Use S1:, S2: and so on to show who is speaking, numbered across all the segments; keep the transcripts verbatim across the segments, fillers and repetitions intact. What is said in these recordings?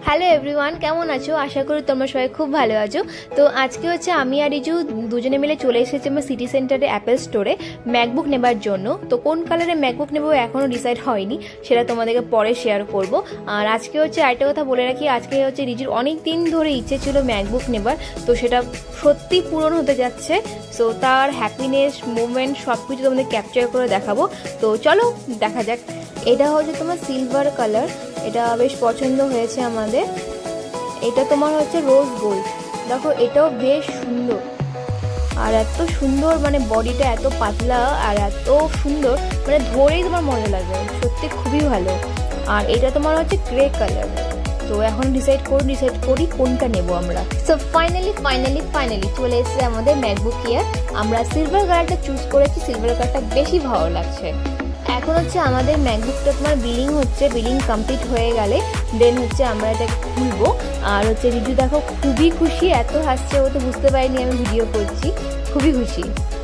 S1: Hello everyone, কেমন আছো? আশা করি তোমরা সবাই খুব ভালো আছো। তো আজকে হচ্ছে আমি আর রিজু দুজনে মিলে চলে এসেছি আমার সিটি সেন্টারে অ্যাপেল স্টোরে ম্যাকবুক নেবার জন্য। তো কোন কালারের ম্যাকবুক নেবো এখনও ডিসাইড হয়নি, সেটা তোমাদেরকে পরে শেয়ার করব। আর আজকে হচ্ছে আরেকটা কথা বলে রাখি, আজকে হচ্ছে রিজুর অনেক দিন ধরে ইচ্ছে ছিল ম্যাকবুক নেবার, তো সেটা সত্যি পূরণ হতে যাচ্ছে। সো তার হ্যাপিনেস মুভমেন্ট সব কিছু তোমাদের ক্যাপচার করে দেখাবো। তো চলো দেখা যাক। এটা হচ্ছে তোমার সিলভার কালার, এটা বেশ পছন্দ হয়েছে আমাদের। এটা তোমার হচ্ছে রোজ গোল্ড, দেখো এটাও বেশ সুন্দর, আর এত সুন্দর মানে বডিটা এত পাতলা আর এত সুন্দর, মানে ধরেই তোমার মজা লাগবে, সত্যি খুবই ভালো। আর এটা তোমার হচ্ছে গ্রে কালার। তো এখন ডিসাইড করি ডিসাইড করি কোনটা নেব আমরা। সো ফাইনালি ফাইনালি ফাইনালি চলে এসেছে আমাদের ম্যাকবুক এয়ার। আমরা সিলভার কালারটা চুজ করেছি, সিলভার কালারটা বেশি ভালো লাগছে। এখন হচ্ছে আমাদের ম্যাকবুকটা তোমার বিলিং হচ্ছে, বিলিং কমপ্লিট হয়ে গেলে দেন হচ্ছে আমরা এটাকে খুলবো। আর হচ্ছে রিজু দেখো খুবই খুশি, এত হাসছে, ও তো বুঝতে পারিনি আমি ভিডিও করছি, খুবই খুশি।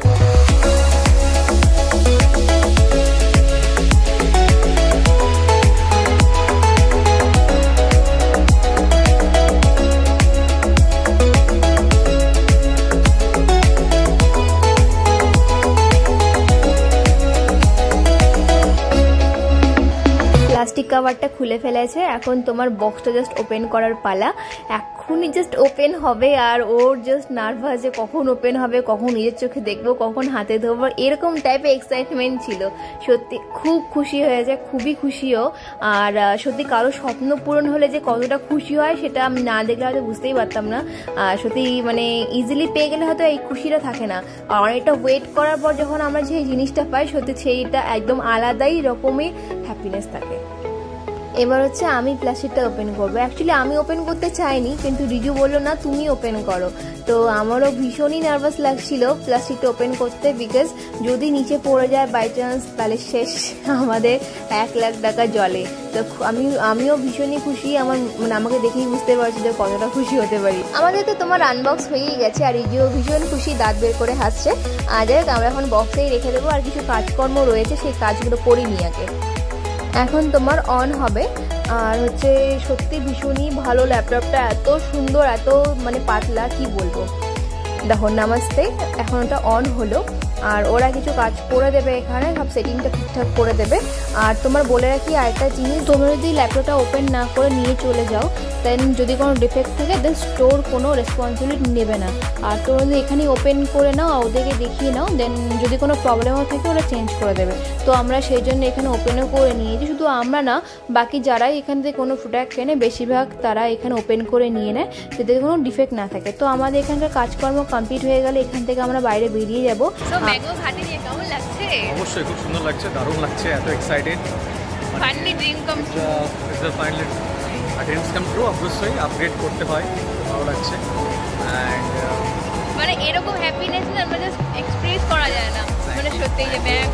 S1: প্লাস্টিক কাভারটা খুলে ফেলেছে, এখন তোমার বক্সটা জাস্ট ওপেন করার পালা। এখনই জাস্ট ওপেন হবে আর ওর জাস্ট নার্ভাস যে কখন ওপেন হবে, কখন নিজের চোখে দেখবো, কখন হাতে ধরবো, এরকম টাইপের এক্সাইটমেন্ট ছিল। সত্যি খুব খুশি হয়েছে, খুবই খুশিও। আর সত্যি কারো স্বপ্ন পূরণ হলে যে কতটা খুশি হয় সেটা আমি না দেখলে হয়তো বুঝতেই পারতাম না। সত্যি মানে ইজিলি পেয়ে গেলে হয়তো এই খুশিটা থাকে না, আর অনেকটা ওয়েট করার পর যখন আমরা যে জিনিসটা পাই সত্যি সেইটা একদম আলাদাই রকমের হ্যাপিনেস থাকে। এবার হচ্ছে আমি প্লাস্টিকটা ওপেন করবো। অ্যাকচুয়ালি আমি ওপেন করতে চাইনি, কিন্তু রিজু বললো না তুমি ওপেন করো। তো আমারও ভীষণই নার্ভাস লাগছিল প্লাস্টিকটা ওপেন করতে, বিকজ যদি নিচে পড়ে যায় বাই চান্স তাহলে শেষ আমাদের এক লাখ টাকা জলে। তো আমি আমিও ভীষণই খুশি, আমার মানে আমাকে দেখেই বুঝতে পারছি যে কতটা খুশি হতে পারি। আমাদের তো তোমার আনবক্স হয়েই গেছে, আর রিজুও ভীষণ খুশি, দাঁত বের করে হাসছে। আর যাই হোক আমরা এখন বক্সেই রেখে দেবো, আর কিছু কাজকর্ম রয়েছে সেই কাজগুলো করিনি আগে। এখন তোমার অন হবে। আর হচ্ছে সত্যি ভীষণই ভালো, ল্যাপটপটা এত সুন্দর, এত মানে পাতলা, কি বলবো। দেখো নামাজতে এখন ওটা অন হলো, আর ওরা কিছু কাজ করে দেবে, এখানে সব সেটিংটা ঠিকঠাক করে দেবে। আর তোমার বলে রাখি আরেকটা জিনিস, তোমরা যদি ল্যাপটপটা ওপেন না করে নিয়ে চলে যাও দেন যদি কোনো ডিফেক্ট থাকে দেন স্টোর কোনো রেসপন্সিবিলিটি নেবে না। আর তোমরা যদি এখানে ওপেন করে নাও, ওদেরকে দেখিয়ে নাও, দেন যদি কোনো প্রবলেমও থাকে ওরা চেঞ্জ করে দেবে। তো আমরা সেই জন্য এখানে ওপেনও করে নিয়েছি। শুধু আমরা না, বাকি যারাই এখান থেকে কোনো প্রোডাক্ট কেনে বেশিরভাগ তারা এখানে ওপেন করে নিয়ে নেয়, যাতে কোনো ডিফেক্ট না থাকে। তো আমাদের এখানকার কাজকর্ম কমপ্লিট হয়ে গেলে এখান থেকে আমরা বাইরে বেরিয়ে যাবো। ম্যাকবুক হাতে নিয়ে কেমন লাগছে?
S2: অবশ্যই খুব সুন্দর লাগছে, দারুণ লাগছে, এত excited.
S1: Finally dream come true,
S2: it's a finally dreams come true. অবশ্যই আপগ্রেড করতে হয়, ভালো লাগছে। অ্যান্ড
S1: মানে এরকম হ্যাপিনেস না আমরা জাস্ট এক্সপ্রেস করা যায় না, মানে সত্যি যে ব্যাগ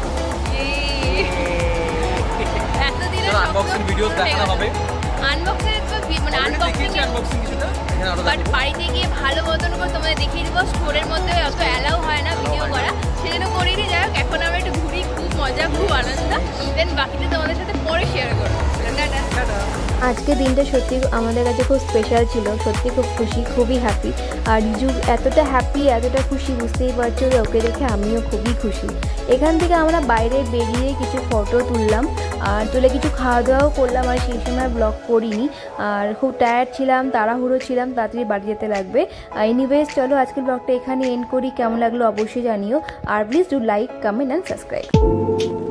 S1: এতদিনের
S2: আনবক্সিং ভিডিওস দেখানো হবে।
S1: আনবক্সিং মানে আনবক্সিং
S2: আনবক্সিং কিছুটা এখানে আরো
S1: বাট বাড়িতে গিয়ে ভালো মতন করে তোমাদের দেখিয়ে দিব। স্টোরের মধ্যে অত অ্যালাউ হয় না ভিডিও করা, সেজন্য করিনি। যাই হোক এখন আমরা একটু ঘুরি, খুব মজা, খুব আনন্দ। দেন বাকিটা তোমাদের সাথে পরে শেয়ার করবো। আজকে দিনটা সত্যি আমাদের কাছে খুব স্পেশাল ছিল, সত্যি খুব খুশি, খুবই হ্যাপি। আর রিজু এতটা হ্যাপি, এতটা খুশি, বুঝতেই পারছো যে ওকে দেখে আমিও খুবই খুশি। এখান থেকে আমরা বাইরে বেরিয়ে কিছু ফটো তুললাম, আর তুলে কিছু খাওয়া দাওয়াও করলাম, আর সেই সময় ব্লগ করিনি। আর খুব টায়ার্ড ছিলাম, তাড়াহুড়ো ছিলাম, তাড়াতাড়ি বাড়ি যেতে লাগবে। এনিওয়েজ চলো আজকের ব্লগটা এখানে এন্ড করি। কেমন লাগলো অবশ্যই জানিও, আর please do like, comment and subscribe.